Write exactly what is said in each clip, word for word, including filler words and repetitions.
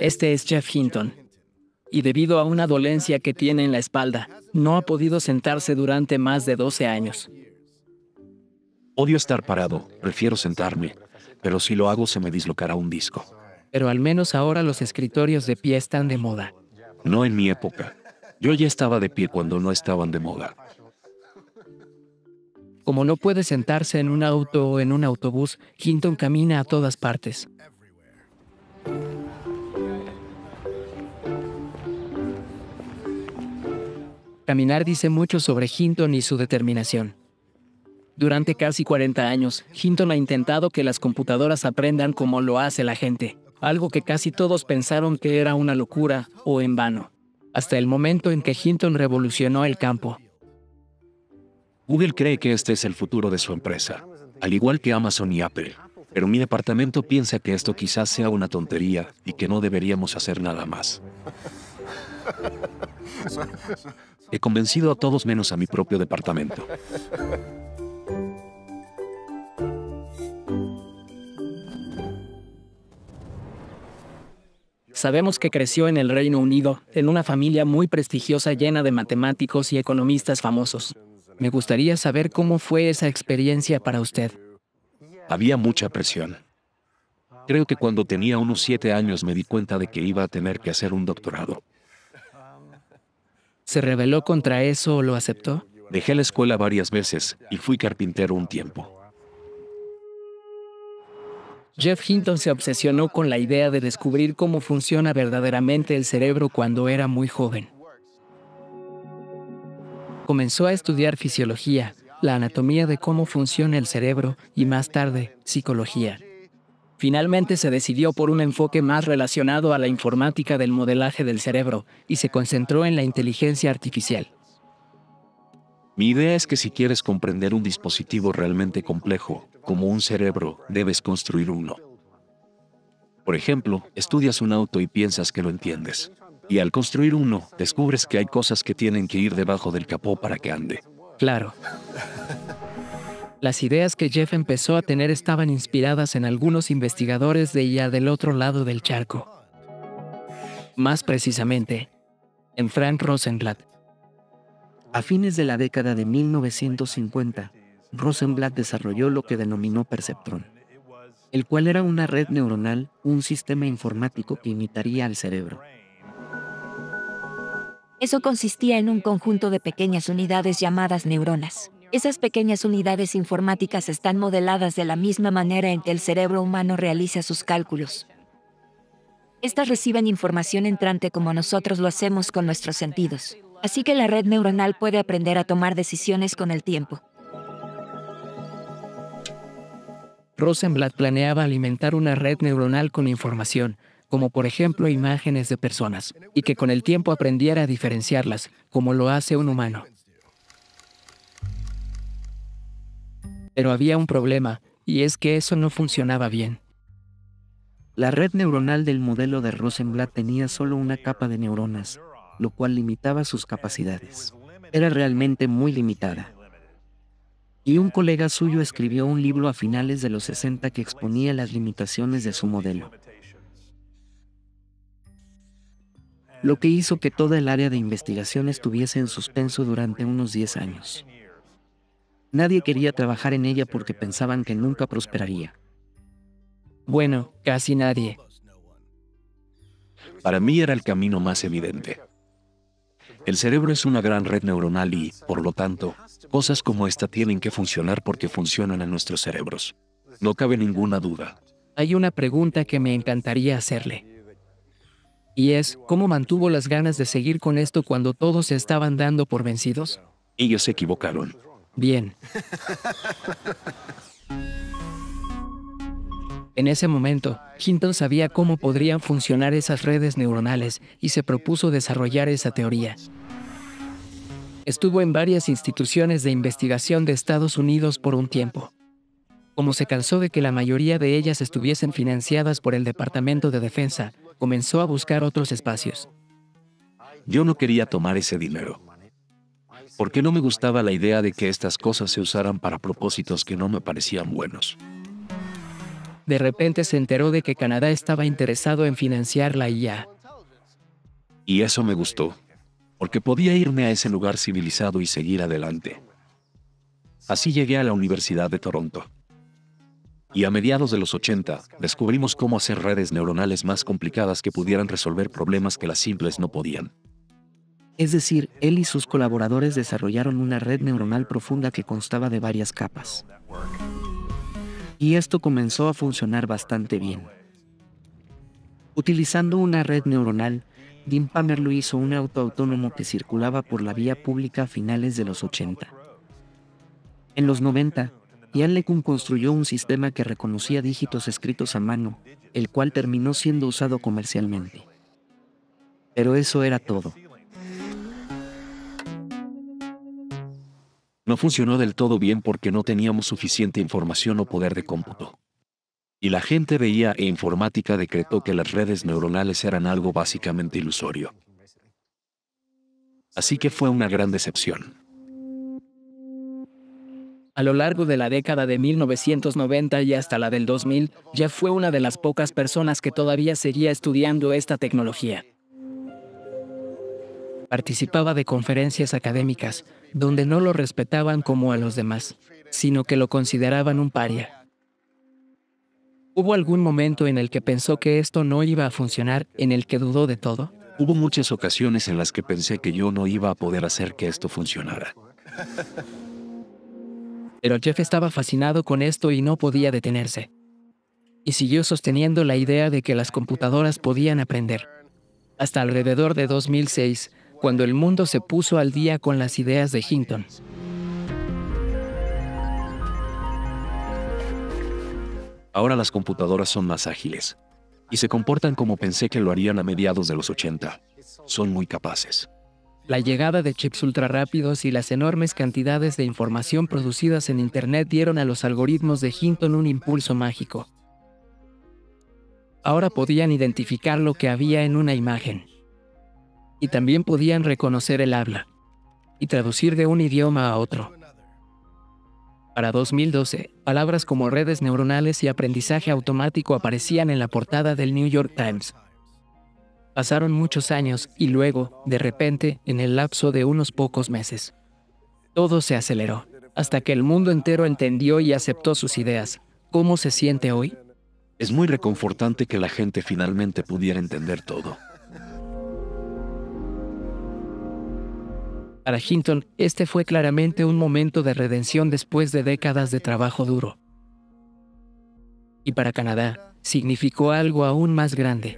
Este es Jeff Hinton. Y debido a una dolencia que tiene en la espalda, no ha podido sentarse durante más de doce años. Odio estar parado, prefiero sentarme, pero si lo hago se me dislocará un disco. Pero al menos ahora los escritorios de pie están de moda. No en mi época. Yo ya estaba de pie cuando no estaban de moda. Como no puede sentarse en un auto o en un autobús, Hinton camina a todas partes. Caminar dice mucho sobre Hinton y su determinación. Durante casi cuarenta años, Hinton ha intentado que las computadoras aprendan como lo hace la gente, algo que casi todos pensaron que era una locura o en vano, hasta el momento en que Hinton revolucionó el campo. Google cree que este es el futuro de su empresa, al igual que Amazon y Apple, pero mi departamento piensa que esto quizás sea una tontería y que no deberíamos hacer nada más. He convencido a todos menos a mi propio departamento. Sabemos que creció en el Reino Unido, en una familia muy prestigiosa llena de matemáticos y economistas famosos. Me gustaría saber cómo fue esa experiencia para usted. Había mucha presión. Creo que cuando tenía unos siete años me di cuenta de que iba a tener que hacer un doctorado. ¿Se rebeló contra eso o lo aceptó? Dejé la escuela varias veces y fui carpintero un tiempo. Jeff Hinton se obsesionó con la idea de descubrir cómo funciona verdaderamente el cerebro cuando era muy joven. Comenzó a estudiar fisiología, la anatomía de cómo funciona el cerebro y más tarde, psicología. Finalmente se decidió por un enfoque más relacionado a la informática del modelaje del cerebro y se concentró en la inteligencia artificial. Mi idea es que si quieres comprender un dispositivo realmente complejo, como un cerebro, debes construir uno. Por ejemplo, estudias un auto y piensas que lo entiendes. Y al construir uno, descubres que hay cosas que tienen que ir debajo del capó para que ande. Claro. Las ideas que Jeff empezó a tener estaban inspiradas en algunos investigadores de I A del otro lado del charco. Más precisamente, en Frank Rosenblatt. A fines de la década de mil novecientos cincuenta, Rosenblatt desarrolló lo que denominó perceptrón, el cual era una red neuronal, un sistema informático que imitaría al cerebro. Eso consistía en un conjunto de pequeñas unidades llamadas neuronas. Esas pequeñas unidades informáticas están modeladas de la misma manera en que el cerebro humano realiza sus cálculos. Estas reciben información entrante como nosotros lo hacemos con nuestros sentidos. Así que la red neuronal puede aprender a tomar decisiones con el tiempo. Rosenblatt planeaba alimentar una red neuronal con información, como por ejemplo imágenes de personas, y que con el tiempo aprendiera a diferenciarlas, como lo hace un humano. Pero había un problema, y es que eso no funcionaba bien. La red neuronal del modelo de Rosenblatt tenía solo una capa de neuronas, lo cual limitaba sus capacidades. Era realmente muy limitada. Y un colega suyo escribió un libro a finales de los sesenta que exponía las limitaciones de su modelo. Lo que hizo que toda el área de investigación estuviese en suspenso durante unos diez años. Nadie quería trabajar en ella porque pensaban que nunca prosperaría. Bueno, casi nadie. Para mí era el camino más evidente. El cerebro es una gran red neuronal y, por lo tanto, cosas como esta tienen que funcionar porque funcionan en nuestros cerebros. No cabe ninguna duda. Hay una pregunta que me encantaría hacerle. Y es, ¿cómo mantuvo las ganas de seguir con esto cuando todos se estaban dando por vencidos? Ellos se equivocaron. Bien. En ese momento, Hinton sabía cómo podrían funcionar esas redes neuronales y se propuso desarrollar esa teoría. Estuvo en varias instituciones de investigación de Estados Unidos por un tiempo. Como se cansó de que la mayoría de ellas estuviesen financiadas por el Departamento de Defensa, comenzó a buscar otros espacios. Yo no quería tomar ese dinero, porque no me gustaba la idea de que estas cosas se usaran para propósitos que no me parecían buenos. de repente se enteró de que Canadá estaba interesado en financiar la I A. Y eso me gustó, porque podía irme a ese lugar civilizado y seguir adelante. Así llegué a la Universidad de Toronto. Y a mediados de los ochenta, descubrimos cómo hacer redes neuronales más complicadas que pudieran resolver problemas que las simples no podían. Es decir, él y sus colaboradores desarrollaron una red neuronal profunda que constaba de varias capas. Y esto comenzó a funcionar bastante bien. Utilizando una red neuronal, Dean Pomerleau hizo un auto autónomo que circulaba por la vía pública a finales de los ochenta. En los noventa, Ian LeCun construyó un sistema que reconocía dígitos escritos a mano, el cual terminó siendo usado comercialmente. Pero eso era todo. No funcionó del todo bien porque no teníamos suficiente información o poder de cómputo. Y la gente veía e informática decretó que las redes neuronales eran algo básicamente ilusorio. Así que fue una gran decepción. A lo largo de la década de mil novecientos noventa y hasta la del dos mil, Jeff fue una de las pocas personas que todavía seguía estudiando esta tecnología. Participaba de conferencias académicas, donde no lo respetaban como a los demás, sino que lo consideraban un paria. ¿Hubo algún momento en el que pensó que esto no iba a funcionar, en el que dudó de todo? Hubo muchas ocasiones en las que pensé que yo no iba a poder hacer que esto funcionara. Pero Jeff estaba fascinado con esto y no podía detenerse. Y siguió sosteniendo la idea de que las computadoras podían aprender. Hasta alrededor de dos mil seis, cuando el mundo se puso al día con las ideas de Hinton. Ahora las computadoras son más ágiles. Y se comportan como pensé que lo harían a mediados de los ochenta. Son muy capaces. La llegada de chips ultrarrápidos y las enormes cantidades de información producidas en Internet dieron a los algoritmos de Hinton un impulso mágico. Ahora podían identificar lo que había en una imagen. Y también podían reconocer el habla y traducir de un idioma a otro. Para dos mil doce, palabras como redes neuronales y aprendizaje automático aparecían en la portada del New York Times. Pasaron muchos años y luego, de repente, en el lapso de unos pocos meses, todo se aceleró, hasta que el mundo entero entendió y aceptó sus ideas. ¿Cómo se siente hoy? Es muy reconfortante que la gente finalmente pudiera entender todo. Para Hinton, este fue claramente un momento de redención después de décadas de trabajo duro. Y para Canadá, significó algo aún más grande.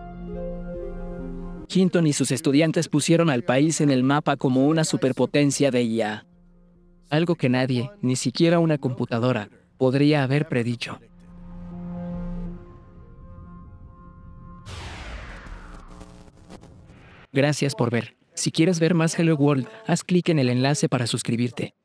Hinton y sus estudiantes pusieron al país en el mapa como una superpotencia de I A. Algo que nadie, ni siquiera una computadora, podría haber predicho. Gracias por ver. Si quieres ver más Hello World, haz clic en el enlace para suscribirte.